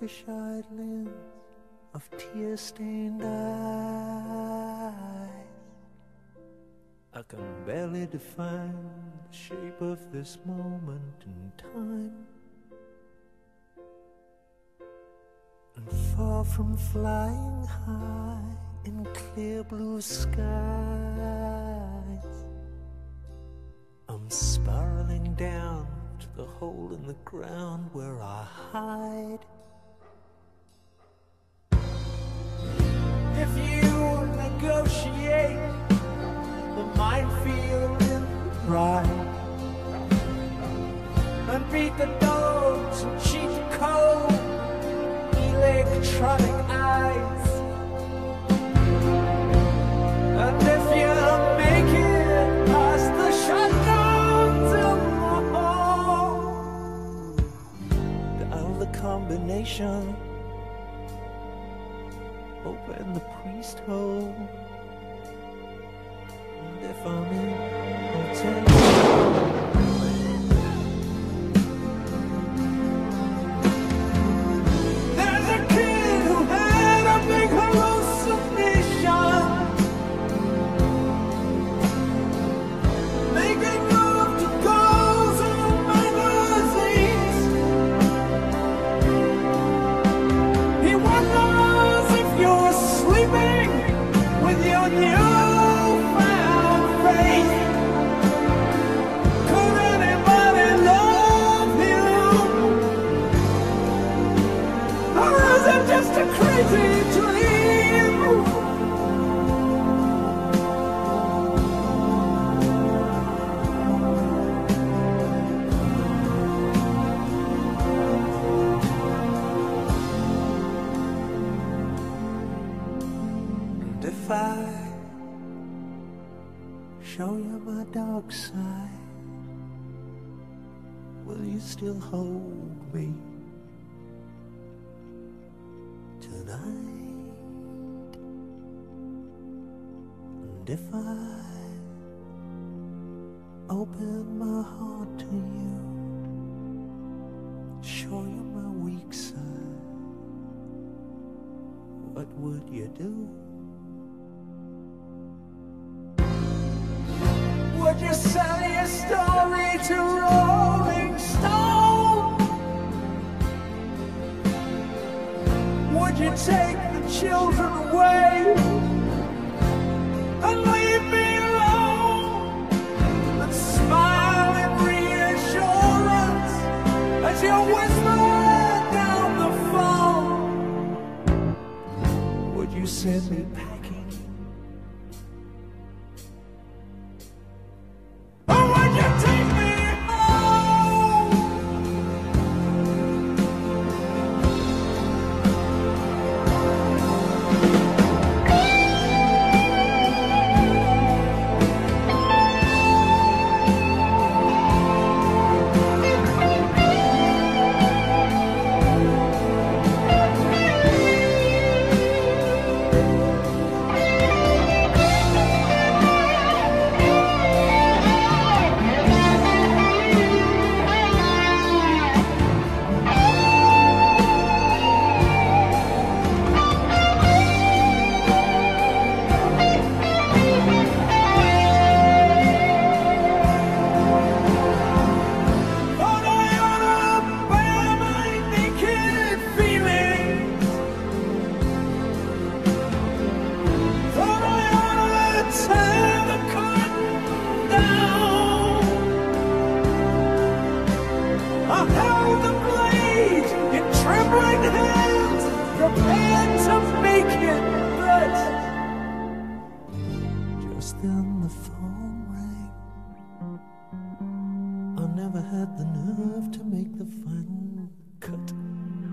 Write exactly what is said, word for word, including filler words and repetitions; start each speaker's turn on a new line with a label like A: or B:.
A: fish-eyed lens of tear-stained eyes. I can barely define the shape of this moment in time. And far from flying high in clear blue skies, I'm spiraling down to the hole in the ground where I hide. If you negotiate the minefield in pride and beat the dogs and cheat the cold electronic eyes, and if you make it past the shutdowns in the hall, dial the combination, open the priest hole, and if I'm in, I'll tell you. There's a kid who had a big hallucination, making love to girls in magazines. He wonders if you're sleeping with your newfound faith. Could anybody love you? Or is it just a crazy dream? And if I show you my dark side, will you still hold me tonight? And if I open my heart to you, show you my weak side, what would you do? Would you sell your story to Rolling Stone? Would you take the children away and leave me alone and smile in reassurance as you whisper down the phone? Would you send me packing? Or would you take me home? Thought I ought to bear my naked feelings. Thought I ought to tear the curtain down. I held the blade in trembling hands, prepared to make it, but just then the phone rang. I never had the nerve to make the final cut.